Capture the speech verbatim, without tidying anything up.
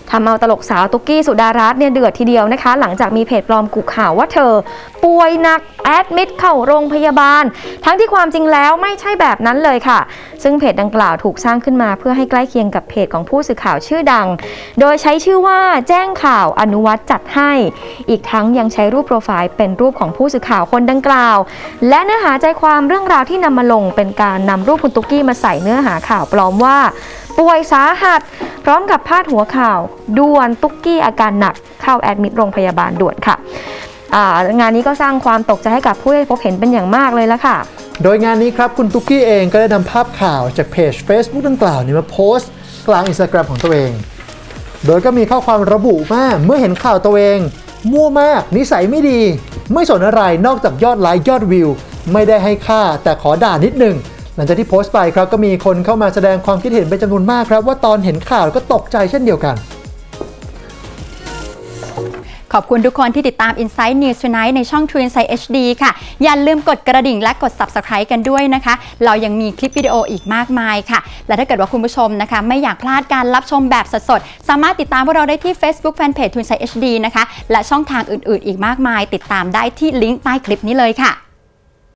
ทำเอาตลกสาวตุ๊กกี้สุดารัตน์เนี่ยเดือดทีเดียวนะคะหลังจากมีเพจปลอมกุข่าวว่าเธอป่วยหนักแอดมิดเข้าโรงพยาบาลทั้งที่ความจริงแล้วไม่ใช่แบบนั้นเลยค่ะซึ่งเพจดังกล่าวถูกสร้างขึ้นมาเพื่อให้ใกล้เคียงกับเพจของผู้สื่อข่าวชื่อดังโดยใช้ชื่อว่าแจ้งข่าวอนุวัฒน์จัดให้อีกทั้งยังใช้รูปโปรไฟล์เป็นรูปของผู้สื่อข่าวคนดังกล่าวและเนื้อหาใจความเรื่องราวที่นำมาลงเป็นการนำรูปคุณตุ๊กกี้มาใส่เนื้อหาข่าวปลอมว่าป่วยสาหัสพร้อมกับพาดหัวข่าวด่วนตุ๊กกี้อาการหนักเข้าแอดมิดโรงพยาบาลด่วนค่ะงานนี้ก็สร้างความตกใจให้กับผู้ได้พบเห็นเป็นอย่างมากเลยละค่ะโดยงานนี้ครับคุณตุ๊กกี้เองก็ได้นำภาพข่าวจากเพจ Facebook ดังกล่าวนี้มาโพสต์กลาง Instagram ของตัวเองโดยก็มีข้อความระบุว่าเมื่อเห็นข่าวตัวเองมั่วมากนิสัยไม่ดีไม่สนอะไรนอกจากยอดไลค์ยอดวิวไม่ได้ให้ค่าแต่ขอด่านิดหนึ่งหลังจากที่โพสต์ไปครับก็มีคนเข้ามาแสดงความคิดเห็นเป็นจำนวนมากครับว่าตอนเห็นข่าวก็ตกใจเช่นเดียวกันขอบคุณทุกคนที่ติดตาม Inside News Tonight ในช่อง True Insight เอช ดี ค่ะอย่าลืมกดกระดิ่งและกด Subscribe กันด้วยนะคะเรายังมีคลิปวิดีโออีกมากมายค่ะและถ้าเกิดว่าคุณผู้ชมนะคะไม่อยากพลาดการรับชมแบบสดๆสามารถติดตามพวกเราได้ที่ Facebook Fanpage True Insight เอช ดี นะคะและช่องทางอื่นๆอีกมากมายติดตามได้ที่ลิงก์ใต้คลิปนี้เลยค่ะ